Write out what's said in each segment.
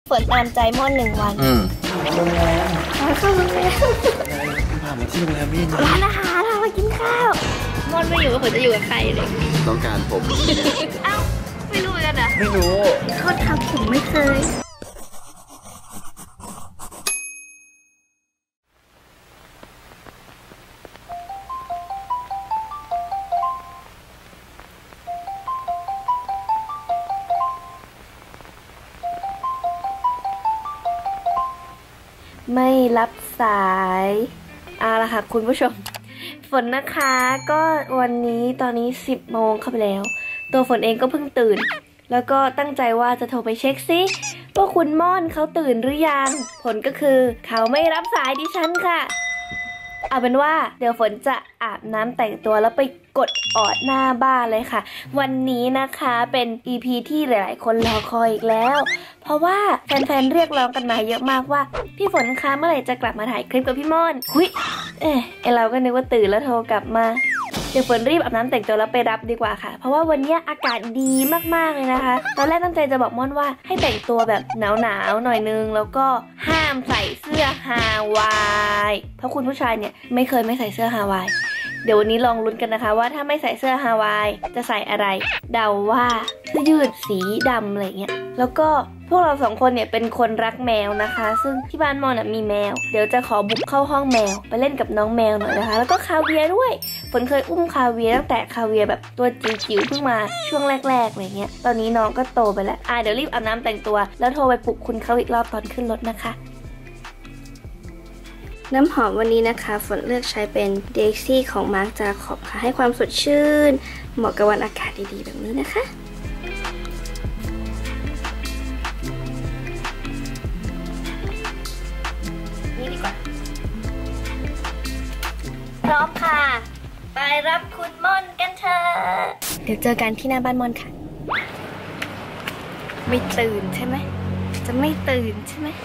ฝนตามใจม่อน1 วันโรงแรมเข้าโรงแรมพามาที่โรงแรมนี่นะร้านอาหารเรามากินข้าวม่อนไม่อยู่กับฝนจะอยู่กับใครเลยต้องการผมเอ้าไม่รู้เหมือนกันนะไม่รู้เขาทำผมไม่เคยไม่รับสายเอาละค่ะคุณผู้ชมฝนนะคะก็วันนี้ตอนนี้10 โมงเข้าไปแล้วตัวฝนเองก็เพิ่งตื่นแล้วก็ตั้งใจว่าจะโทรไปเช็คซิว่าคุณม่อนเขาตื่นหรือยังผลก็คือเขาไม่รับสายดิฉันค่ะเอาเป็นว่าเดี๋ยวฝนจะอาบน้ำแต่งตัวแล้วไปกดออดหน้าบ้านเลยค่ะวันนี้นะคะเป็น EP ที่หลายๆคนรอคอยอีกแล้วเพราะว่าแฟนๆเรียกร้องกันมาเยอะมากว่าพี่ฝนคะเมื่อไหร่จะกลับมาถ่ายคลิปกับพี่ม่อนหุยเราก็นึกว่าตื่นแล้วโทรกลับมาเดี๋ยวฝนรีบอาบน้ำแต่งตัวแล้วไปรับดีกว่าค่ะเพราะว่าวันนี้อากาศดีมากๆเลยนะคะตอนแรกตั้งใจจะบอกม่อนว่าให้แต่งตัวแบบหนาวๆหน่อยนึงแล้วก็ห้ามใส่เสื้อฮาวายเพราะคุณผู้ชายเนี่ยไม่เคยไม่ใส่เสื้อฮาวายเดี๋ยววันนี้ลองลุ้นกันนะคะว่าถ้าไม่ใส่เสื้อฮาวายจะใส่อะไรเดาว่าเสื้อยืดสีดำอะไรเงี้ยแล้วก็พวกเรา2 คนเนี่ยเป็นคนรักแมวนะคะซึ่งที่บ้านมอนมีแมวเดี๋ยวจะขอบุกเข้าห้องแมวไปเล่นกับน้องแมวหน่อยนะคะแล้วก็คาเวียด้วยฝนเคยอุ้มคาเวียตั้งแต่คาเวียแบบตัวจิ๋วๆเพิ่งมาช่วงแรกๆอะไรเงี้ยตอนนี้น้องก็โตไปแล้วเดี๋ยวรีบอาบน้ำแต่งตัวแล้วโทรไปปลุกคุณเขาอีกรอบตอนขึ้นรถนะคะน้ำหอมวันนี้นะคะฝนเลือกใช้เป็น Daisy ของ Marc Jacob ค่ะให้ความสดชื่นเหมาะกับวันอากาศดีๆแบบนี้นะคะนี่ดีกว่าพร้อมค่ะไปรับคุณม่อนกันเถอะเดี๋ยวเจอกันที่หน้าบ้านม่อนค่ะไม่ตื่นใช่ไหมจะไม่ตื่นใช่ไหม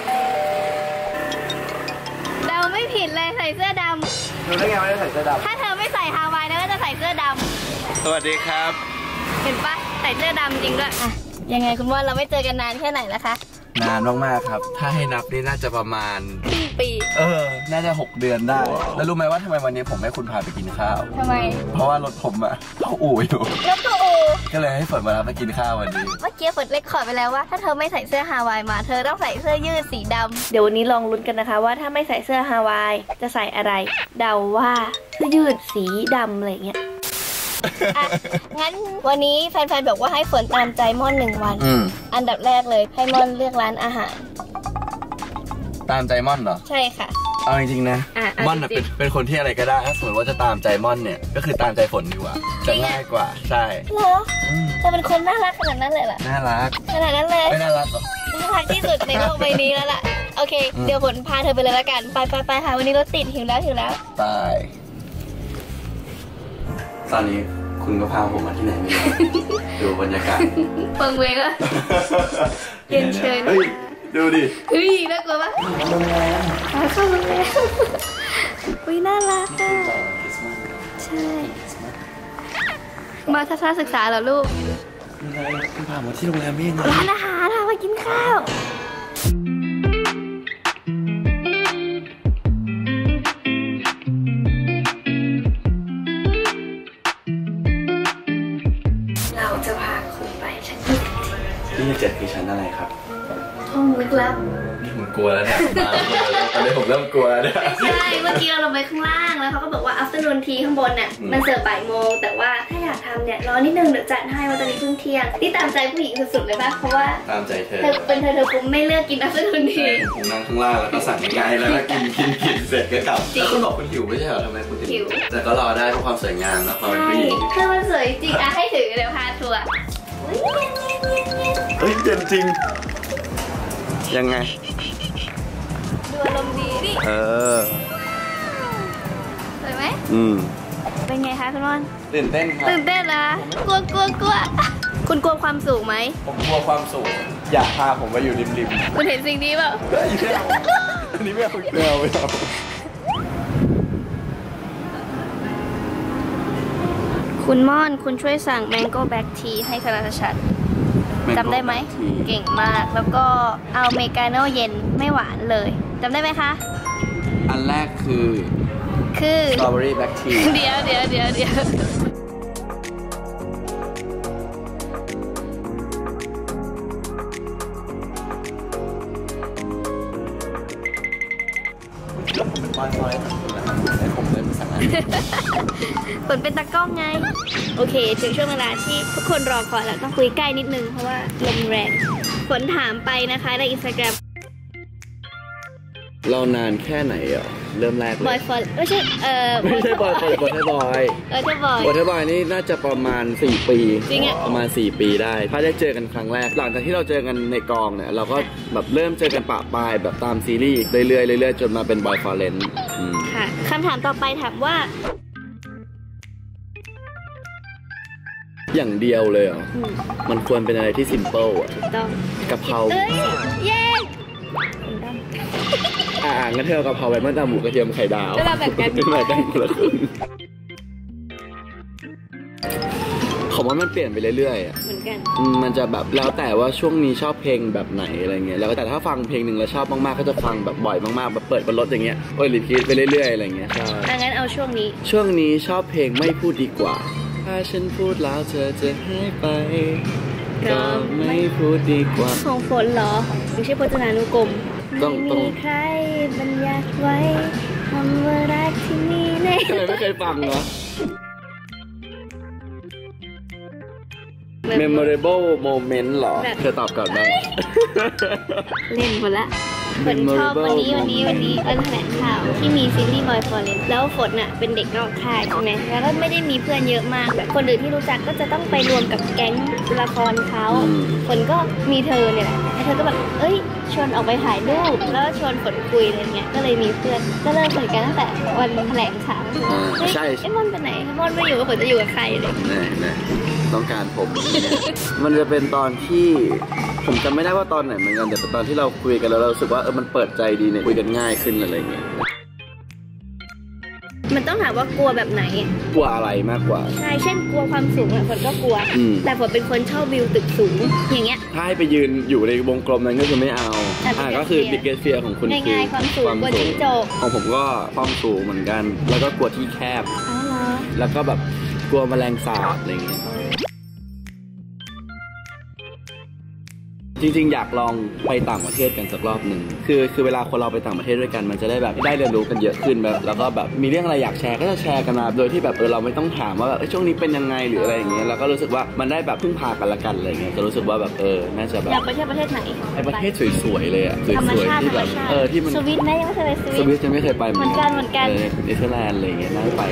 ไม่ผิดเลยใส่เสื้อดำรู้ได้ไงว่าจะใส่เสื้อดำถ้าเธอไม่ใส่ฮาวายนะก็จะใส่เสื้อดำสวัสดีครับเห็นปะใส่เสื้อดำจริงด้วยยังไงคุณว่าเราไม่เจอกันนานแค่ไหนแล้วคะนานมากๆครับถ้าให้นับนี่น่าจะประมาณครึ่งปีน่าจะ6 เดือนได้แล้วรู้ไหมว่าทำไมวันนี้ผมให้คุณพาไปกินข้าวทำไมเพราะว่ารถผมเข้าอู่อยู่รถเข้าอู่ก็เลยให้ฝนมารับไปกินข้าววันนี้เมื่อกี้ฝนเล็กขอไปแล้วว่าถ้าเธอไม่ใส่เสื้อฮาวายมาเธอต้องใส่เสื้อยืดสีดำเดี๋ยววันนี้ลองลุ้นกันนะคะว่าถ้าไม่ใส่เสื้อฮาวายจะใส่อะไรเดาว่าเสื้อยืดสีดำอะไรเงี้ยงั้นวันนี้แฟนๆบอกว่าให้ฝนตามใจม่อน1 วันอันดับแรกเลยให้ม่อนเลือกร้านอาหารตามใจม่อนเหรอใช่ค่ะเอาจริงๆนะม่อนเป็นคนที่อะไรก็ได้ถ้าสมมติว่าจะตามใจม่อนเนี่ยก็คือตามใจฝนดีกว่าจะง่ายกว่าใช่เหรอจะเป็นคนน่ารักขนาดนั้นเลยเหรอน่ารักขนาดนั้นเลยไม่น่ารักหรอน่ารักที่สุดในโลกใบนี้แล้วล่ะโอเคเดี๋ยวฝนพาเธอไปเลยละกันไปค่ะวันนี้รถติดหิวแล้วไปตอนนี้คุณก็พาผมมาที่ไหนไม่รู้ดูบรรยากาศเปิงเวงอะเย็นเชยดูดิน่ากลัวปะโรงแรมเข้าโรงแรมน่ารักอ่ะใช่มาทัศนศึกษาเหรอลูกคุณพามาที่โรงแรมนี่นะร้านอาหารเรามากินข้าวเราจะพาคุณไปชั้น 27คือชั้นอะไรครับห้องลึกลับนี่ผมกลัวแล้วเนี่ยตอนนี้ผมเริ่มกลัวแล้วใช่เมื่อกี้เราลงไปข้างล่างแล้วเขาก็บอกว่า afternoon tea ข้างบนเนี่ยมันเสิร์ฟบ่ายโมงแต่ว่าถ้าอยากทำเนี่ยรอนิดนึงเดี๋ยวจัดให้ว่าตอนนี้เพิ่งเที่ยงนี่ตามใจผู้หญิงสุดๆเลยป่ะเพราะว่าตามใจเธอเป็นเธอคงไม่เลือกกิน afternoon tea ผมนั่งข้างล่างแล้วก็สั่งง่ายแล้วก็กินเสร็จก็กลับแล้วคุณบอกคุณหิวไม่ใช่เหรอทำไมคุณหิวแต่ก็รอได้เพราะความสวยงามและความเป็นผู้หญิงคือมันสวยจริงให้ถือเดี๋ยวพาทัวร์เย็นจริงยังไงดูอารมณ์ดีดิสวยไหมเป็นไงคะคุณม่อนตื่นเต้นครับตื่นเต้นนะกลัวคุณกลัวความสูงไหมผมกลัวความสูงอยากพาผมไปอยู่ริมคุณเห็นสิ่งนี้เปล่าอันนี้ไม่เอาคุณม่อนคุณช่วยสั่ง Mango Black Tea ให้คณะชัดจำได้ไหมเก่งมากแล้วก็เอาเมกาโน่เย็นไม่หวานเลยจำได้ไหมคะอันแรกคือสตรอเบอรี่แบล็คทีเดี๋ยวแล้วผมเป็นบอยฟอยให้ผมเลยสั่งอะไรฝนเป็นตากล้องไงโอเคถึงช่วงเวลาที่ทุกคนรอคอยแล้วต้องคุยใกล้นิดนึงเพราะว่าลมแรงฝนถามไปนะคะใน Instagram เรานานแค่ไหนอ่ะเริ่มแรกเลยบอยฟอยไม่ใช่บอยบอยนี่น่าจะประมาณ4 ปีจริงอ่ะประมาณ4 ปีได้ถ้าได้เจอกันครั้งแรกหลังจากที่เราเจอกันในกองเนี่ยเราก็แบบเริ่มเจอกันปะปายแบบตามซีรีส์เรื่อยๆจนมาเป็นบอยฟอร์เรนต์ค่ะคำถามต่อไปถามว่าอย่างเดียวเลยเหรอมันควรเป็นอะไรที่ซิมเปิลอ่ะถูกต้องกะเพราเย้งั้นเธอกะเพราไว้เมื่อตามหมูกระเทียมไข่ดาวเราแบ่งกันคนละครึ่งผมว่ามันเปลี่ยนไปเรื่อยๆเหมือนกันมันจะแบบแล้วแต่ว่าช่วงนี้ชอบเพลงแบบไหนอะไรเงี้ยแล้วแต่ถ้าฟังเพลงหนึ่งแล้วชอบมากๆก็จะฟังแบบบ่อยมากๆแบบเปิดบนรถอย่างเงี้ยรีพีทไปเรื่อยๆอะไรเงี้ยใช่งั้นเอาช่วงนี้ชอบเพลงไม่พูดดีกว่าถ้าฉันพูดแล้วเธอจะหายไปก็ไม่พูดดีกว่าของฝนเหรอไม่ใช่พจนานุกรมไม่มีใครบัญญัติไว้คำว่ารักที่มีในไม่เคยฟังเหรอ memorable moment หรอเธอตอบก่อนไหมเล่นหมดละฝนชอบวันนี้วันแถลงข่าวที่มีซีรีส์บอยฟอร์เรนต์แล้วฝนน่ะเป็นเด็กนอกค่ายใช่ไหมแล้วก็ไม่ได้มีเพื่อนเยอะมากแบบคนอื่นที่รู้จักก็จะต้องไปรวมกับแก๊งละครเขาฝนก็มีเธอเนี่ยแหละแล้วเธอก็แบบชวนออกไปถ่ายรูปแล้วชวนฝนคุยอะไรเงี้ยก็เลยมีเพื่อนก็เริ่มสนิทกันตั้งแต่วันแถลงข่าวใช่มอนไปไหนมอนไม่อยู่กับฝนจะอยู่กับใครเลยต้องการผมมันจะเป็นตอนที่ผมจำไม่ได้ว่าตอนไหนเหมือนกันแต่เป็นตอนที่เราคุยกันแล้วเรารู้สึกว่ามันเปิดใจดีเนี่ยคุยกันง่ายขึ้นอะไรเงี้ยมันต้องถามว่ากลัวแบบไหนกลัวอะไรมากกว่าใช่เช่นกลัวความสูงฝนก็กลัวแต่ฝนเป็นคนชอบวิวตึกสูงอย่างเงี้ยถ้าให้ไปยืนอยู่ในวงกลมนั้นก็คือไม่เอาก็คือบิ๊กเกสเฟียของคุณคือความสูงกลัวจิ้งจกของผมก็ความสูงเหมือนกันแล้วก็กลัวที่แคบแล้วก็แบบกลัวแมลงสาบอะไรเงี้ยจริงๆอยากลองไปต่างประเทศกันสักรอบหนึ่งคือเวลาคนเราไปต่างประเทศด้วยกันมันจะได้แบบได้เรียนรู้กันเยอะขึ้นแบบแล้วก็แบบมีเรื่องอะไรอยากแชร์ก็จะแชร์กันมาโดยที่แบบเราไม่ต้องถามว่าแบบช่วงนี้เป็นยังไงหรืออะไรอย่างเงี้ยแล้วก็รู้สึกว่ามันได้แบบพึ่งพากันละกันอะไรเงี้ยจะรู้สึกว่าแบบน่าจะแบบอยากไปเที่ยวประเทศไหนไปประเทศสวยๆเลยอะสวยๆที่แบบที่มันสวิตไหมยังไม่เคยไปสวิตยังไม่เคยไปเหมือนกันเนเธอร์แลนด์อะไรเงี้ยน่าไป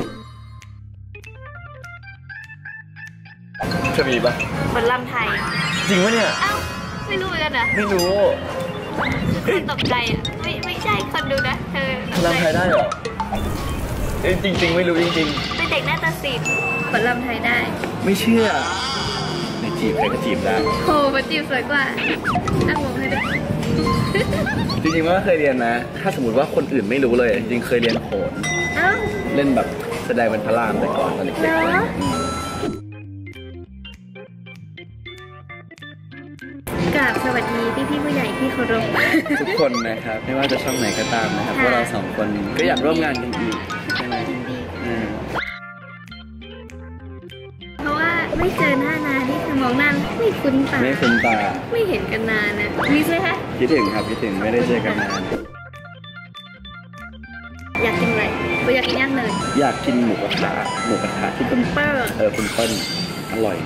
จะมีปะบนลำไทยจริงปะเนี่ยไม่รู้เหมือนกันนะไม่รู้คนตกใจอ่ะไม่ใช่คนดูนะเธอลำไทยได้เหรอจริงไม่รู้จริงเป็นเด็กหน้าตาศิลป์คนลำไทยได้ไม่เชื่อในจีบใครก็จีบได้โอ้มาจีบสวยกว่านั่งมองให้ด้วยจริงๆว่าเคยเรียนนะถ้าสมมติว่าคนอื่นไม่รู้เลยจริงเคยเรียนโขนเล่นแบบแสดงเป็นพระรามแต่ก่อนตอนเด็กกราบสวัสดีพี่ผู้ใหญ่ที่เคารพทุกคนนะครับไม่ว่าจะช่องไหนก็ตามนะครับพวกเรา2 คนก็อยากร่วมงานกันอีกใช่ไหมเพราะว่าไม่เจอหน้านานที่มองหน้าไม่คุ้นตาไม่เห็นกันนานนะมีใช่ไหมคิดถึงครับคิดถึงไม่ได้เจอกันนานอยากกินอะไรอยากกินย่างเลยอยากกินหมูกระทะที่คุณเปิ้ลคุณเปิ้ลอร่อย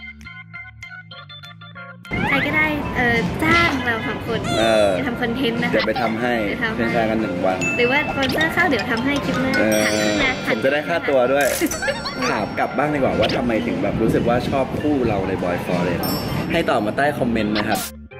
ใครก็ได้จ้างเรา2 คนจะทำคอนเทนต์นะคะเดี๋ยวไปทำให้เป็นการกัน1 วันหรือว่าสปอนเซอร์เข้าเดี๋ยวทำให้คลิปหน้าผมจะได้ค่าตัวด้วยถามกลับบ้างดีกว่าว่าทำไมถึงแบบรู้สึกว่าชอบคู่เราในบอยฟอร์เรนต์ให้ตอบมาใต้คอมเมนต์นะครับ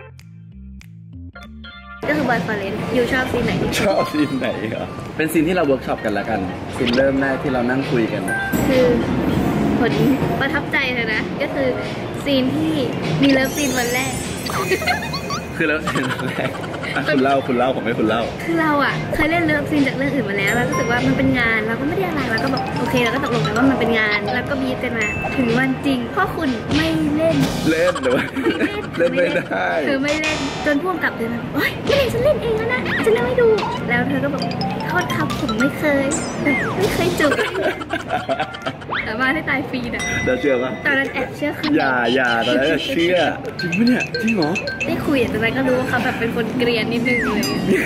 ก็คือบอยฟอร์เรนต์อยู่ชอบซีนไหนชอบซีนไหนเหรอเป็นซีนที่เราเวิร์กช็อปกันแล้วกันซีนเริ่มแรกที่เรานั่งคุยกันคือผลประทับใจเลยนะก็คือซีนที่มีเลิฟซีนวันแรกคคือแล้วแรกคุณเล่าผมไม่คุณเล่าคือเราอ่ะเคยเล่นเลิฟซีนจากเรื่องอื่นมาแล้วเรารู้สึกว่ามันเป็นงานเราก็ไม่ได้อะไรเราก็แบบโอเคเราก็ตกลงกันว่ามันเป็นงานแล้วก็บีบกันมาถึงวันจริงพ่อคุณไม่เล่นหรือว่าเล่นไม่ได้เธอไม่เล่นจนพ่วงกับเธอมาโอ๊ยไม่เล่นฉันเล่นเองแล้วนะฉันเล่นให้ดูแล้วเธอก็บอกโทษครับผมไม่เคยจูบแต่มาให้ตายฟรีนะเราเชื่อปะตอนนั้นแอบเชื่อคืออย่าตอนนั้นเชื่อจริงปะเนี่ยจริงเหรอได้คุยแต่ตอนนั้นก็รู้ว่าเขาแบบเป็นคนเกรียนนิดนึงเลย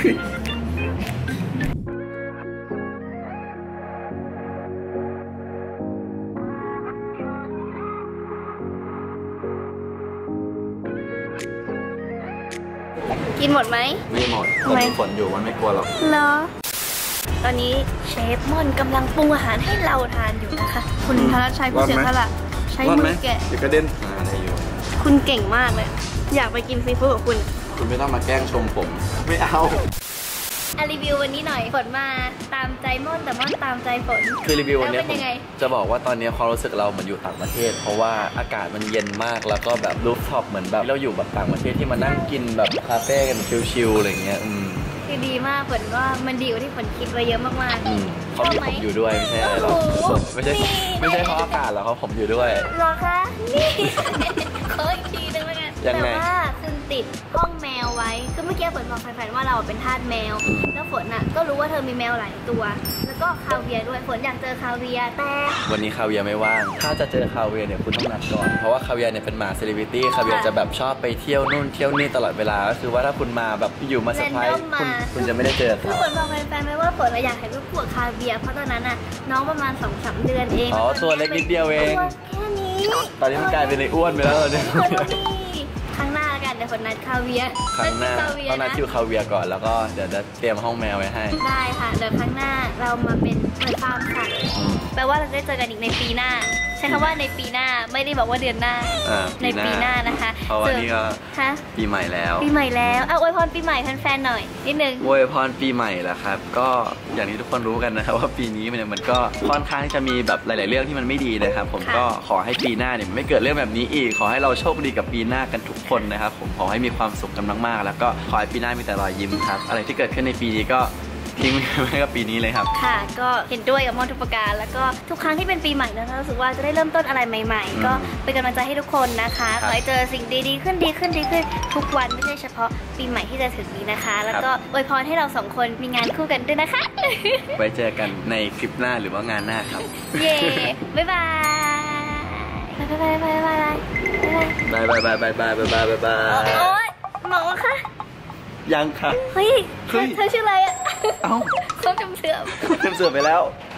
กินหมดไหมไม่หมดก็มีฝนอยู่มันไม่กลัวหรอกเหรอตอนนี้เชฟม่อนกำลังปรุงอาหารให้เราทานอยู่นะคะคุณธนชัยผู้เสียสละใช้มือแกะเดี๋ยวก็เด่นอะไรอยู่คุณเก่งมากเลยอยากไปกินซีฟู้ดกับคุณไม่ต้องมาแกล้งชมผมไม่เอารีวิววันนี้หน่อยฝนมาตามใจม่อนแต่ม่อนตามใจฝนคือรีวิววันนี้ผมจะบอกว่าตอนนี้ความรู้สึกเราเหมือนอยู่ต่างประเทศเพราะว่าอากาศมันเย็นมากแล้วก็แบบรูฟท็อปเหมือนแบบเราอยู่แบบต่างประเทศที่มานั่งกินแบบคาเฟ่กันชิลๆอะไรเงี้ยคือดีมากฝนว่ามันดีกว่าที่ฝนคิดไว้เยอะมากๆเขามีผมอยู่ด้วยไม่ใช่อะไรหรอกไม่ใช่เพราะอากาศหรอกเขาผมอยู่ด้วยหรอคะนี่ขออีกทีนึงแล้วกันแต่ว่าคุณติดห้องแมวไว้คือเมื่อกี้ฝนบอกแฟนๆว่าเราเป็นทาสแมวแล้วฝนน่ะก็รู้ว่าเธอมีแมวหลายตัวแล้วก็คาเวียด้วยฝนอยากเจอคาเวียแต่วันนี้คาเวียไม่ว่างถ้าจะเจอคาเวียเนี่ยคุณต้องนัดก่อนเพราะว่าคาเวียเนี่ยเป็นหมาเซเลบริตี้คาเวียจะแบบชอบไปเที่ยวนู่นเที่ยวนี่ตลอดเวลาก็คือว่าถ้าคุณมาแบบอยู่มาเซอร์ไพรส์คุณจะไม่ได้เจอเขาฝนบอกแฟนๆไหมว่าฝนอยากเห็นรูปพวกคาเวียเพราะตอนนั้นน่ะน้องประมาณ 2-3 เดือนเองอ๋อตัวเล็กนิดเดียวเองแค่นี้ตอนนี้มันกลายเป็นในอ้วนไปแล้วเนี่ยครั้งหน้ากันเดี๋ยวฝนนัดคาเวียครั้งหน้าต้องนัดคิวคาเวียก่อนแล้วก็เดี๋ยวจะเตรียมห้องแมวไว้ให้ได้ค่ะเดี๋ยวครั้งหน้าเรามาเป็นเปิดฟาร์มค่ะแปลว่าเราจะได้เจอกันอีกในปีหน้าใช้คำว่าในปีหน้าไม่ได้บอกว่าเดือนหน้าในปีหน้านะคะเพราะวันนี้ก็ปีใหม่แล้วอวยพรปีใหม่แฟนๆหน่อยนิดนึงอวยพรปีใหม่แหละครับก็อย่างที่ทุกคนรู้กันนะครับว่าปีนี้มันก็ค่อนข้างจะมีแบบหลายๆเรื่องที่มันไม่ดีนะครับผมก็ขอให้ปีหน้าเนี่ยไม่เกิดเรื่องแบบนี้อีกขอให้เราโชคดีกับปีหน้ากันทุกคนนะครับผมขอให้มีความสุขกันมากๆแล้วก็ขอให้ปีหน้ามีแต่รอยยิ้มครับอะไรที่เกิดขึ้นในปีนี้ก็ทิ้งไว้กับปีนี้เลยครับค่ะก็เห็นด้วยกับม่อนทุกประการแล้วก็ทุกครั้งที่เป็นปีใหม่นะคะรู้สึกว่าจะได้เริ่มต้นอะไรใหม่ๆก็เป็นกำลังใจให้ทุกคนนะคะขอให้เจอสิ่งดีๆขึ้นทุกวันไม่ใช่เฉพาะปีใหม่ที่จะถึงนี้นะคะแล้วก็อวยพรให้เรา2คนมีงานคู่กันด้วยนะคะไว้เจอกันในคลิปหน้าหรือว่างานหน้าครับเย้บ๊ายบายบ๊ายบายโอ๊ยหมอคะยังค่ะเฮ้ยเธอชื่ออะไรอ่ะเอ้าเขาจำเสื่อมไปแล้ว